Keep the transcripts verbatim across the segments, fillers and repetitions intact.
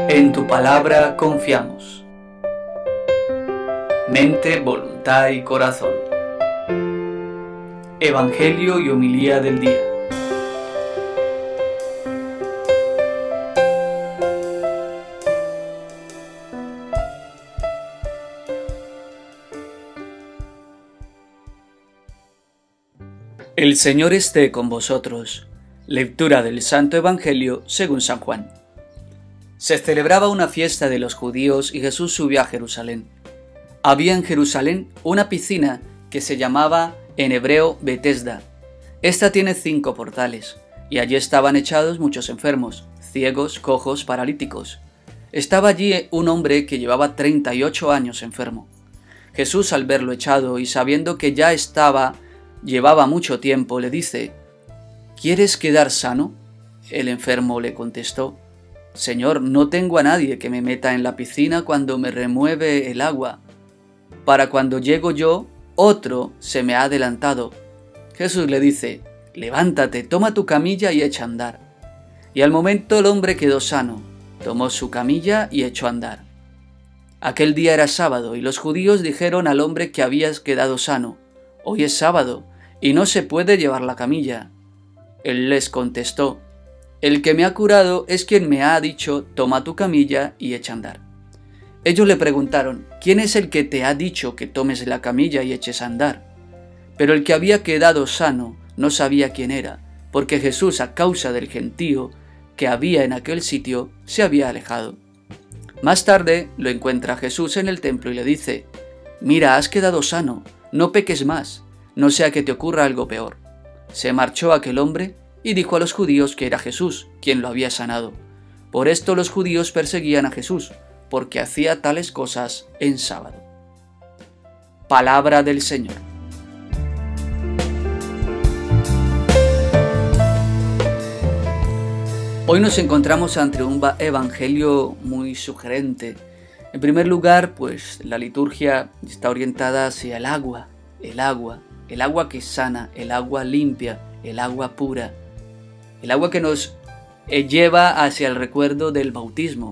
En tu palabra confiamos. Mente, voluntad y corazón. Evangelio y homilía del día. El Señor esté con vosotros. Lectura del Santo Evangelio según San Juan. Se celebraba una fiesta de los judíos y Jesús subió a Jerusalén. Había en Jerusalén una piscina que se llamaba en hebreo Betesda. Esta tiene cinco portales, y allí estaban echados muchos enfermos, ciegos, cojos, paralíticos. Estaba allí un hombre que llevaba treinta y ocho años enfermo. Jesús, al verlo echado y sabiendo que ya estaba, llevaba mucho tiempo, le dice: ¿Quieres quedar sano? El enfermo le contestó: Señor, no tengo a nadie que me meta en la piscina cuando me remueve el agua. Para cuando llego yo, otro se me ha adelantado. Jesús le dice: levántate, toma tu camilla y echa a andar. Y al momento el hombre quedó sano, tomó su camilla y echó a andar. Aquel día era sábado, y los judíos dijeron al hombre que habías quedado sano: hoy es sábado, y no se puede llevar la camilla. Él les contestó: el que me ha curado es quien me ha dicho, toma tu camilla y echa a andar. Ellos le preguntaron: ¿quién es el que te ha dicho que tomes la camilla y eches a andar? Pero el que había quedado sano no sabía quién era, porque Jesús, a causa del gentío que había en aquel sitio, se había alejado. Más tarde lo encuentra Jesús en el templo y le dice: mira, has quedado sano, no peques más, no sea que te ocurra algo peor. Se marchó aquel hombre y dijo a los judíos que era Jesús quien lo había sanado. Por esto los judíos perseguían a Jesús, porque hacía tales cosas en sábado. Palabra del Señor. Hoy nos encontramos ante un evangelio muy sugerente. En primer lugar, pues la liturgia está orientada hacia el agua, el agua, el agua que sana, el agua limpia, el agua pura, el agua que nos lleva hacia el recuerdo del bautismo.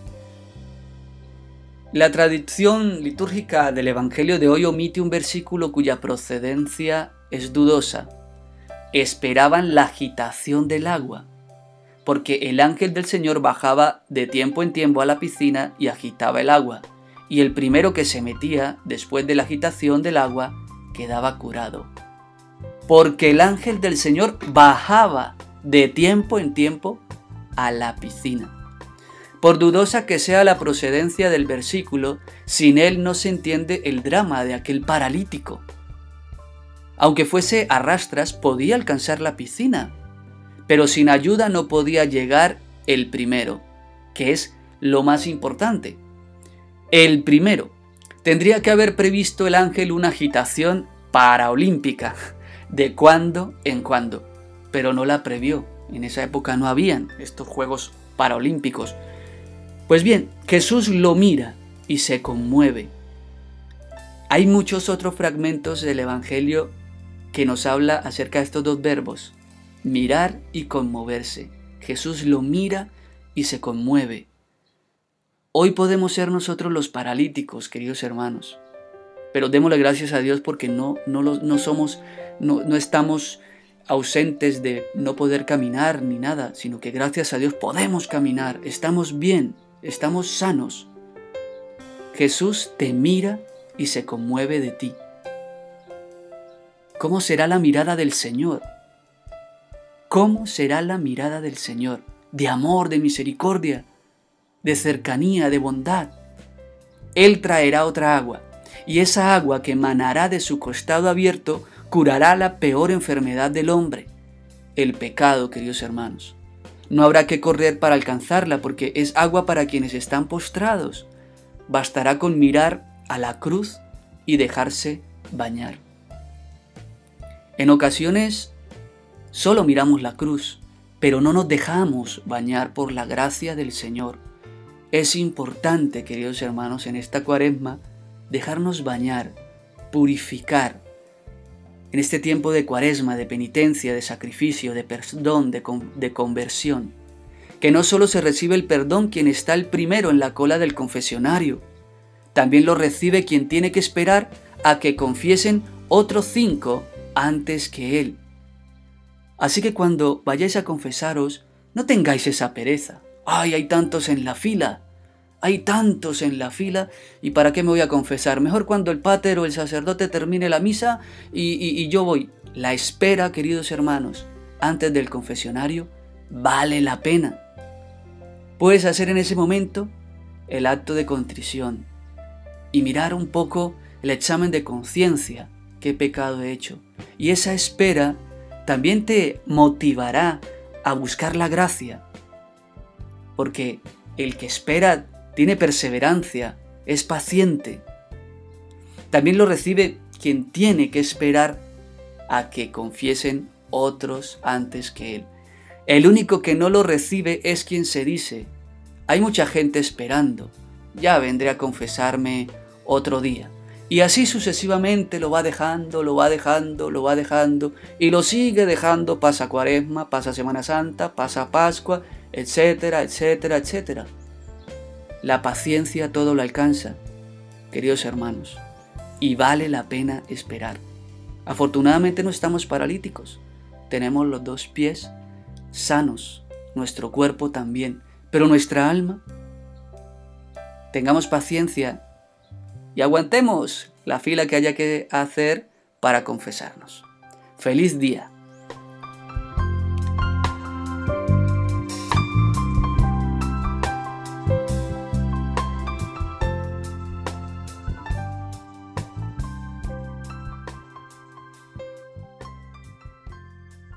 La tradición litúrgica del Evangelio de hoy omite un versículo cuya procedencia es dudosa. Esperaban la agitación del agua, porque el ángel del Señor bajaba de tiempo en tiempo a la piscina y agitaba el agua, y el primero que se metía después de la agitación del agua quedaba curado. Porque el ángel del Señor bajaba de tiempo en tiempo a la piscina. Por dudosa que sea la procedencia del versículo, sin él no se entiende el drama de aquel paralítico. Aunque fuese a rastras, podía alcanzar la piscina, pero sin ayuda no podía llegar el primero, que es lo más importante. El primero. Tendría que haber previsto el ángel una agitación paraolímpica, de cuando en cuando, pero no la previó. En esa época no habían estos Juegos Paralímpicos. Pues bien, Jesús lo mira y se conmueve. Hay muchos otros fragmentos del Evangelio que nos habla acerca de estos dos verbos, mirar y conmoverse. Jesús lo mira y se conmueve. Hoy podemos ser nosotros los paralíticos, queridos hermanos, pero démosle gracias a Dios porque no, no, lo, no somos, no, no estamos ausentes de no poder caminar ni nada, sino que gracias a Dios podemos caminar, estamos bien, estamos sanos. Jesús te mira y se conmueve de ti. ¿Cómo será la mirada del Señor? ¿Cómo será la mirada del Señor? De amor, de misericordia, de cercanía, de bondad. Él traerá otra agua, y esa agua que manará de su costado abierto curará la peor enfermedad del hombre, el pecado, queridos hermanos. No habrá que correr para alcanzarla, porque es agua para quienes están postrados. Bastará con mirar a la cruz y dejarse bañar. En ocasiones solo miramos la cruz, pero no nos dejamos bañar por la gracia del Señor. Es importante, queridos hermanos, en esta Cuaresma, dejarnos bañar, purificar. En este tiempo de Cuaresma, de penitencia, de sacrificio, de perdón, de, con, de conversión. que no solo se recibe el perdón quien está el primero en la cola del confesionario, también lo recibe quien tiene que esperar a que confiesen otros cinco antes que él. Así que cuando vayáis a confesaros, no tengáis esa pereza. ¡Ay, hay tantos en la fila! Hay tantos en la fila, ¿y para qué me voy a confesar? Mejor cuando el páter o el sacerdote termine la misa y, y, y yo voy. La espera, queridos hermanos, antes del confesionario, vale la pena. Puedes hacer en ese momento el acto de contrición y mirar un poco el examen de conciencia, qué pecado he hecho. Y esa espera también te motivará a buscar la gracia, porque el que espera tiene perseverancia, es paciente. También lo recibe quien tiene que esperar a que confiesen otros antes que él. El único que no lo recibe es quien se dice: hay mucha gente esperando, ya vendré a confesarme otro día. Y así sucesivamente lo va dejando, lo va dejando, lo va dejando, y lo sigue dejando, pasa Cuaresma, pasa Semana Santa, pasa Pascua, etcétera, etcétera, etcétera. La paciencia todo lo alcanza, queridos hermanos, y vale la pena esperar. Afortunadamente no estamos paralíticos, tenemos los dos pies sanos, nuestro cuerpo también, pero nuestra alma, tengamos paciencia y aguantemos la fila que haya que hacer para confesarnos. ¡Feliz día!